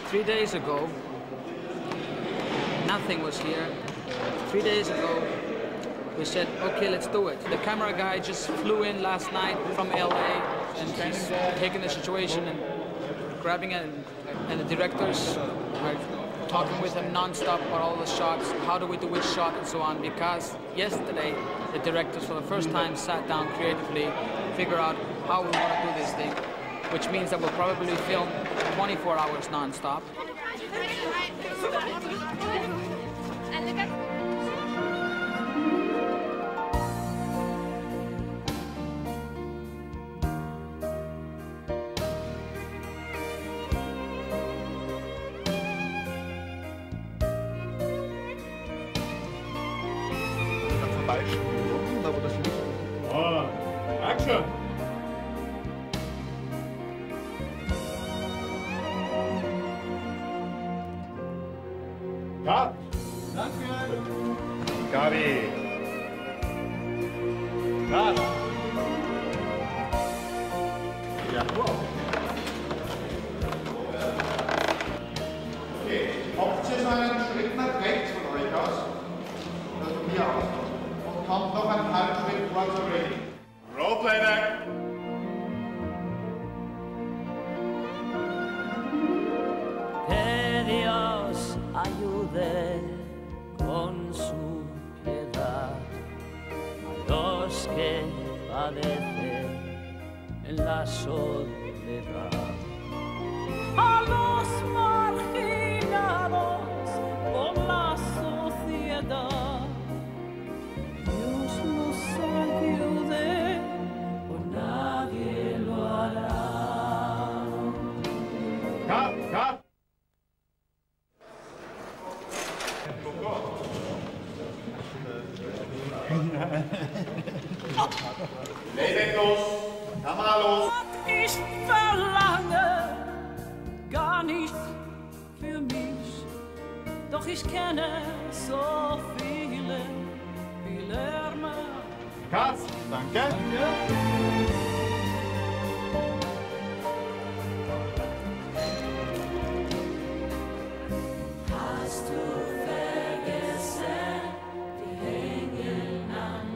3 days ago, nothing was here. 3 days ago, we said, okay, let's do it. The camera guy just flew in last night from LA and he's taking the situation and grabbing it. And the directors are talking with him non-stop about all the shots, how do we do which shot and so on, because yesterday the directors for the first time sat down creatively, figure out how we want to do this thing, which means that we'll probably film 24 hours non-stop. Da wo das liegt. Oh, Action! Cut! Danke! Gabi! Cut! Ja. Okay, habt ihr so einen Schritt nach rechts von euch aus? Oder von mir aus? Und kommt noch einen halben Schritt vor zur Ready. Roll Playback! Que Dios ayude con su piedad a los que padecen en la soledad, a los marginados por la sociedad. Dios nos ayude, o nadie lo hará. Cut! Cut! Playback los, Kamera los. Ich verlange gar nicht für mich, doch ich kenne so viele, viel ärmer. Cut! Danke! Hast du vergessen, die hängen an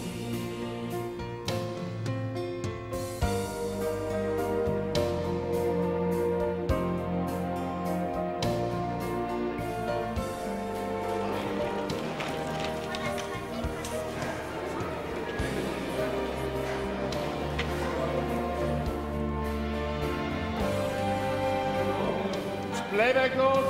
Playback los!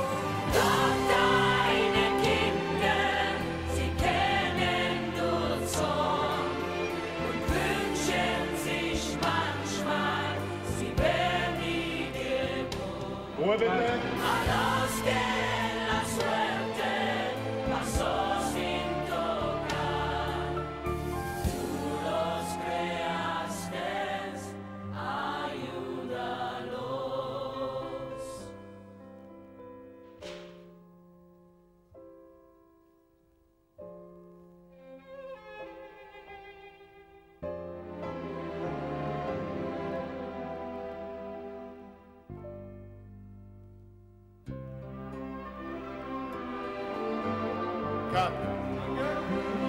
Deine Kinder, sie kennen nur Zorn und wünschen sich manchmal, sie wären nie geboren. Ruhe bitte! A los que la suerte pasó sin tocar, tú los creaste, ayúdalos. Cut!